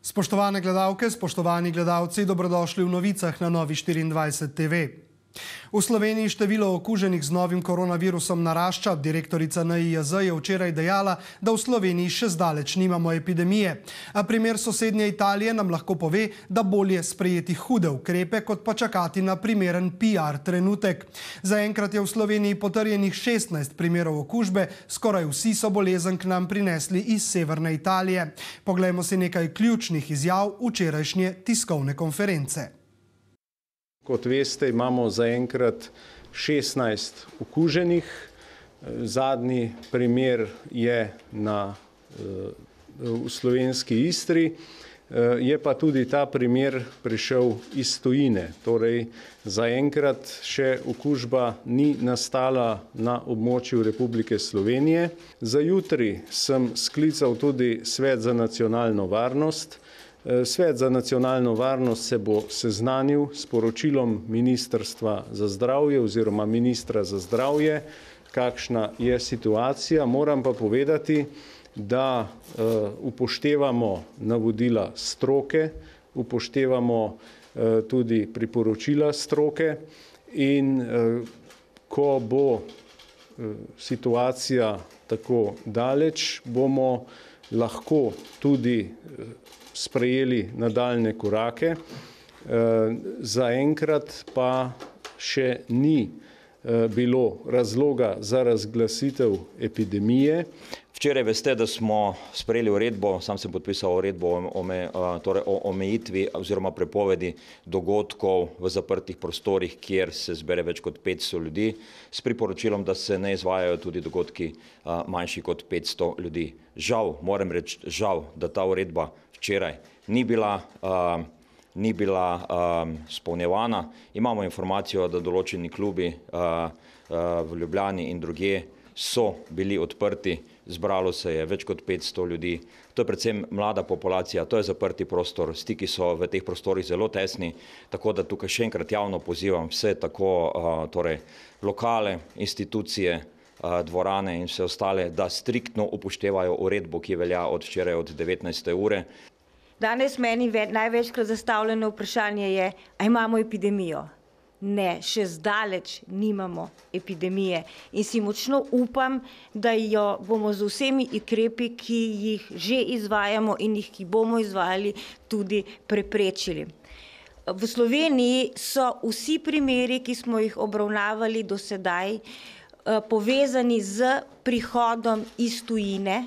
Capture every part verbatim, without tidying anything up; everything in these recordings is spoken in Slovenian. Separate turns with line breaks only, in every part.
Spoštovane gledalke, spoštovani gledalci, dobrodošli v novicah na Novi štiriindvajset TV. V Sloveniji število okuženih z novim koronavirusom narašča. Direktorica N I J Z je včeraj dejala, da v Sloveniji še zdaleč nimamo epidemije. A primer sosednje Italije nam lahko pove, da bolje sprejeti hude ukrepe, kot pa čakati na primeren P R trenutek. Zaenkrat je v Sloveniji potrjenih šestnajst primerov okužbe, skoraj vsi so bolezen k nam prinesli iz severne Italije. Poglejmo si nekaj ključnih izjav včerajšnje tiskovne konference.
Kot veste, imamo zaenkrat šestnajst okuženih. Zadnji primer je na, v slovenski Istri. Je pa tudi ta primer prišel iz tujine. Torej, zaenkrat še okužba ni nastala na območju Republike Slovenije. Za jutri sem sklical tudi Svet za nacionalno varnost. Svet za nacionalno varnost se bo seznanil s poročilom Ministrstva za zdravje oziroma ministra za zdravje, kakšna je situacija. Moram pa povedati, da upoštevamo navodila stroke, upoštevamo tudi priporočila stroke in ko bo situacija tako daleč, bomo lahko tudi sprejeli nadaljne korake. Zaenkrat pa še ni bilo razloga za razglasitev epidemije.
Včeraj veste, da smo sprejeli uredbo, sam sem podpisal uredbo o, torej o omejitvi oziroma prepovedi dogodkov v zaprtih prostorih, kjer se zbere več kot petsto ljudi, s priporočilom, da se ne izvajajo tudi dogodki manjši kot petsto ljudi. Žal, moram reči žal, da ta uredba včeraj ni bila, uh, ni bila uh, spolnjevana. Imamo informacijo, da določeni klubi uh, uh, v Ljubljani in drugje so bili odprti, zbralo se je več kot petsto ljudi. To je predvsem mlada populacija, to je zaprti prostor, stiki so v teh prostorih zelo tesni, tako da tukaj še enkrat javno pozivam vse tako uh, torej, lokale, institucije, dvorane in vse ostale, da striktno upoštevajo uredbo, ki velja od včeraj od devetnajste ure.
Danes meni največkrat zastavljeno vprašanje je, a imamo epidemijo? Ne, še zdaleč nimamo epidemije in si močno upam, da jo bomo z vsemi ukrepi, ki jih že izvajamo in jih, ki bomo izvajali, tudi preprečili. V Sloveniji so vsi primeri, ki smo jih obravnavali do sedaj, povezani z prihodom iz tujine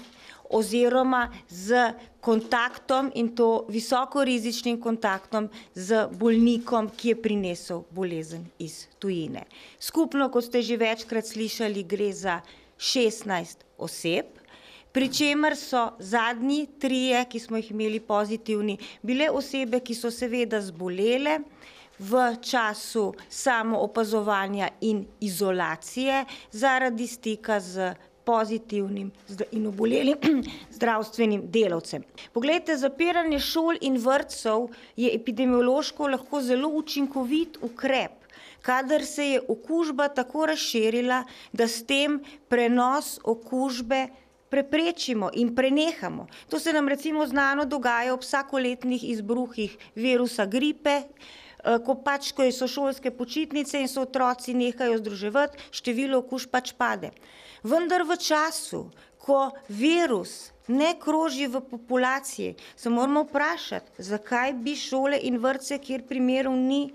oziroma z kontaktom in to visokorizičnim kontaktom z bolnikom, ki je prinesel bolezen iz tujine. Skupno, kot ste že večkrat slišali, gre za šestnajst oseb, pri čemer so zadnji trije, ki smo jih imeli pozitivni, bile osebe, ki so seveda zbolele v času samoopazovanja in izolacije zaradi stika z pozitivnim in obolelim zdravstvenim delavcem. Poglejte, zapiranje šol in vrtcev je epidemiološko lahko zelo učinkovit ukrep, kadar se je okužba tako razširila, da s tem prenos okužbe preprečimo in prenehamo. To se nam recimo znano dogaja ob vsakoletnih izbruhih virusa gripe, ko pač, ko so šolske počitnice in so otroci nehajo združevati, število okužb pač pade. Vendar v času, ko virus ne kroži v populaciji, se moramo vprašati, zakaj bi šole in vrtce, kjer primerov ni,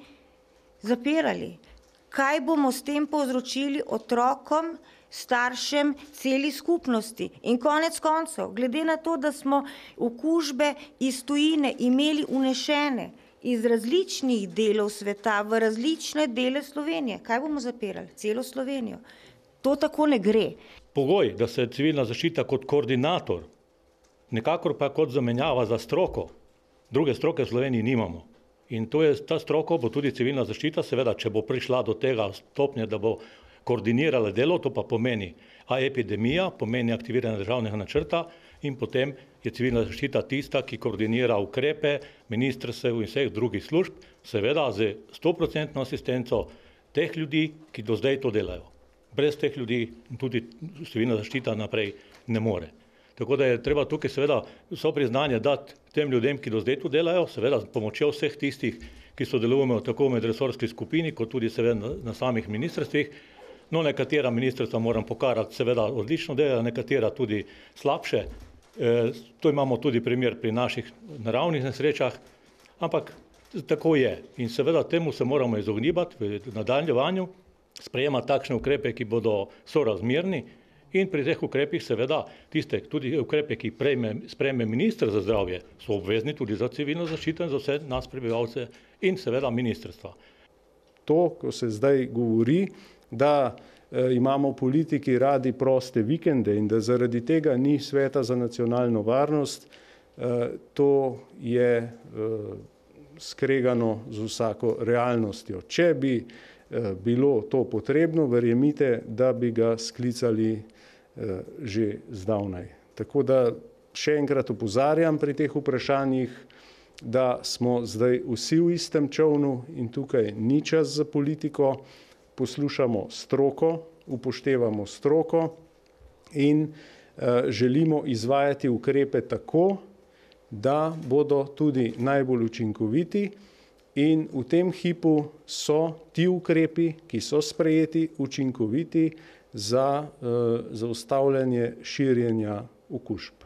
zapirali. Kaj bomo s tem povzročili otrokom, staršem, celi skupnosti? In konec koncev, glede na to, da smo okužbe iz tujine imeli unešene iz različnih delov sveta v različne dele Slovenije, kaj bomo zapirali? Celo Slovenijo. To tako ne gre.
Pogoj, da se civilna zaščita kot koordinator, nekakor pa kot zamenjava za stroko, druge stroke v Sloveniji nimamo. In to je, ta stroko bo tudi civilna zaščita, seveda, če bo prišla do tega stopnje, da bo koordinirala delo, to pa pomeni, a epidemija pomeni aktiviranje državnega načrta in potem je civilna zaščita tista, ki koordinira ukrepe ministrstev in vseh drugih služb, seveda z stoprocentno asistenco teh ljudi, ki do zdaj to delajo. Brez teh ljudi tudi civilna zaščita naprej ne more. Tako da je treba tukaj seveda vso priznanje dati tem ljudem, ki do zdaj tu delajo, seveda s pomočjo vseh tistih, ki sodelujemo tako v medresorski skupini, kot tudi seveda na, na samih ministrstvih. No, nekatera ministrstva moram pokarati, seveda odlično delajo, nekatera tudi slabše. E, to imamo tudi primer pri naših naravnih nesrečah, ampak tako je. In seveda temu se moramo izognibati v nadaljevanju, sprejemati takšne ukrepe, ki bodo sorazmerni in pri teh ukrepih seveda tiste tudi ukrepe, ki prejme, sprejme minister za zdravje, so obvezni tudi za civilno zaščito in za vse nas prebivalce in seveda ministrstva.
To, ko se zdaj govori, da e, imamo politiki radi proste vikende in da zaradi tega ni sveta za nacionalno varnost, e, to je e, skregano z vsako realnostjo. Če bi e, bilo to potrebno, verjemite, da bi ga sklicali e, že zdavnaj. Tako da še enkrat opozarjam pri teh vprašanjih, da smo zdaj vsi v istem čovnu in tukaj ni čas za politiko. Poslušamo stroko, upoštevamo stroko in uh, želimo izvajati ukrepe tako, da bodo tudi najbolj učinkoviti in v tem hipu so ti ukrepi, ki so sprejeti, učinkoviti za uh, zaustavljanje širjenja okužb.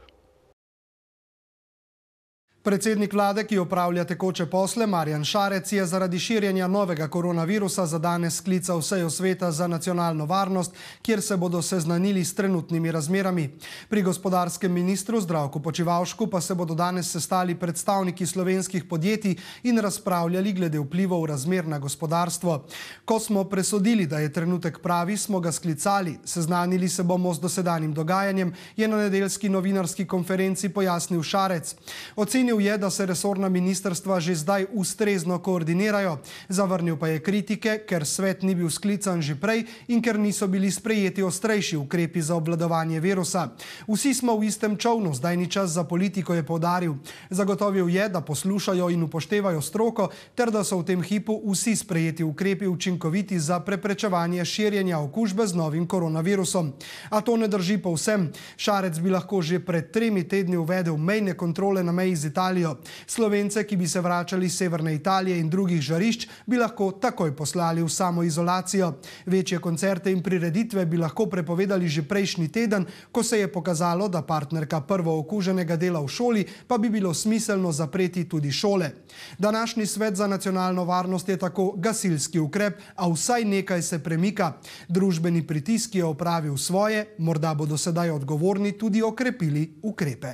Predsednik vlade, ki opravlja tekoče posle, Marjan Šarec, je zaradi širjenja novega koronavirusa za danes sklical sejo sveta za nacionalno varnost, kjer se bodo seznanili s trenutnimi razmerami. Pri gospodarskem ministru Zdravku Počivalšku pa se bodo danes sestali predstavniki slovenskih podjetij in razpravljali glede vplivov razmer na gospodarstvo. Ko smo presodili, da je trenutek pravi, smo ga sklicali. Seznanili se bomo z dosedanjim dogajanjem, je na nedeljski novinarski konferenci pojasnil Šarec. Ocenil je, da se resorna ministrstva že zdaj ustrezno koordinirajo. Zavrnil pa je kritike, ker svet ni bil sklican že prej in ker niso bili sprejeti ostrejši ukrepi za obvladovanje virusa. Vsi smo v istem čovnu, zdaj ni čas za politiko, je poudaril. Zagotovil je, da poslušajo in upoštevajo stroko, ter da so v tem hipu vsi sprejeti ukrepi učinkoviti za preprečevanje širjenja okužbe z novim koronavirusom. A to ne drži povsem. Šarec bi lahko že pred tremi tedni uvedel mejne kontrole na meji z Italijo. Slovence, ki bi se vračali iz severne Italije in drugih žarišč, bi lahko takoj poslali v samoizolacijo. Večje koncerte in prireditve bi lahko prepovedali že prejšnji teden, ko se je pokazalo, da partnerka prvo okuženega dela v šoli, pa bi bilo smiselno zapreti tudi šole. Današnji svet za nacionalno varnost je tako gasilski ukrep, a vsaj nekaj se premika. Družbeni pritisk je opravil svoje, morda bodo sedaj odgovorni tudi okrepili ukrepe.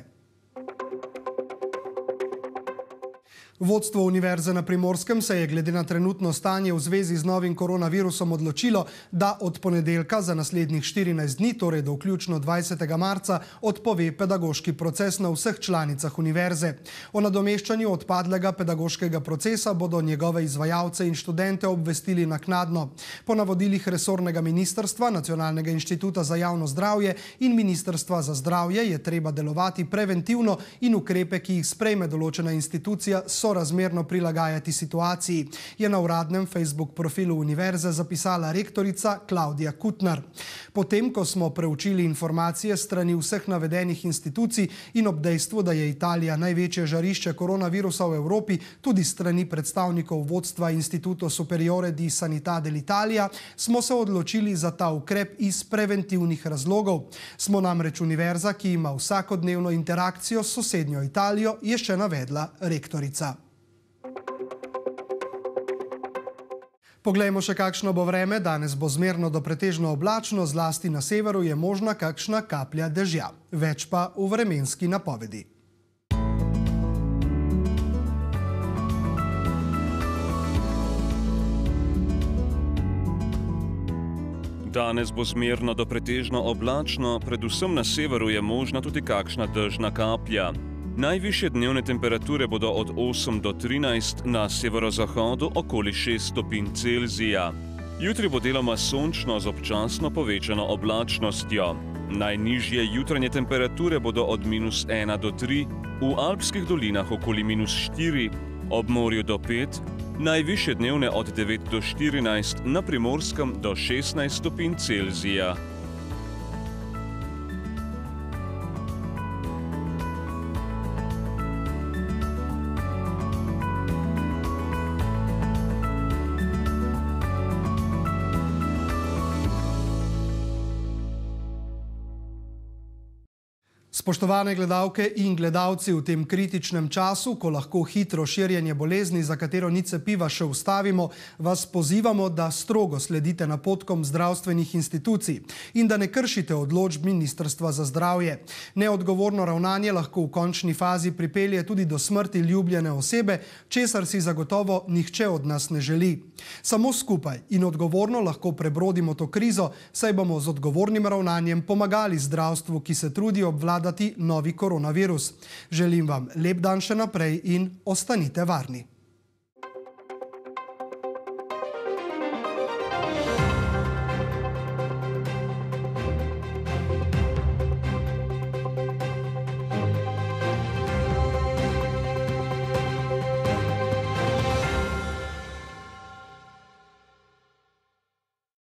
Vodstvo Univerze na Primorskem se je glede na trenutno stanje v zvezi z novim koronavirusom odločilo, da od ponedeljka za naslednjih štirinajst dni, torej do vključno dvajsetega marca, odpove pedagoški proces na vseh članicah univerze. O nadomeščanju odpadlega pedagoškega procesa bodo njegove izvajalce in študente obvestili naknadno. Po navodilih resornega ministrstva, Nacionalnega inštituta za javno zdravje in Ministrstva za zdravje je treba delovati preventivno in ukrepe, ki jih sprejme določena institucija, sorazmerno prilagajati situaciji, je na uradnem Facebook profilu univerze zapisala rektorica Klaudija Kutnar. Potem, ko smo preučili informacije strani vseh navedenih institucij in ob dejstvu, da je Italija največje žarišče koronavirusa v Evropi, tudi strani predstavnikov vodstva Instituto Superiore di Sanità dell'Italia, smo se odločili za ta ukrep iz preventivnih razlogov. Smo namreč univerza, ki ima vsakodnevno interakcijo s sosednjo Italijo, je še navedla rektorica. Poglejmo še, kakšno bo vreme. Danes bo zmerno do pretežno oblačno, zlasti na severu je možna kakšna kaplja dežja. Več pa v vremenski napovedi.
Danes bo zmerno do pretežno oblačno, predvsem na severu je možna tudi kakšna dežna kaplja. Najvišje dnevne temperature bodo od osem do trinajst, na severozahodu okoli šest stopinj Celzija. Jutri bo deloma sončno z občasno povečano oblačnostjo. Najnižje jutranje temperature bodo od minus ena do tri, v alpskih dolinah okoli minus štiri, ob morju do pet, najvišje dnevne od devet do štirinajst, na Primorskem do šestnajst stopinj Celzija.
Spoštovane gledalke in gledalci, v tem kritičnem času, ko lahko hitro širjenje bolezni, za katero ni cepiva, še ustavimo, vas pozivamo, da strogo sledite napotkom zdravstvenih institucij in da ne kršite odločb Ministrstva za zdravje. Neodgovorno ravnanje lahko v končni fazi pripelje tudi do smrti ljubljene osebe, česar si zagotovo nihče od nas ne želi. Samo skupaj in odgovorno lahko prebrodimo to krizo, saj bomo z odgovornim ravnanjem pomagali zdravstvu, ki se trudi obvladati novi koronavirus. Želim vam lep dan še naprej in ostanite varni.